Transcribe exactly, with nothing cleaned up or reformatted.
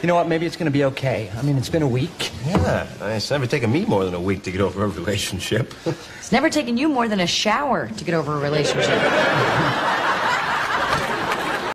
You know what? Maybe it's going to be okay. I mean, it's been a week. Yeah, it's never taken me more than a week to get over a relationship. It's never taken you more than a shower to get over a relationship.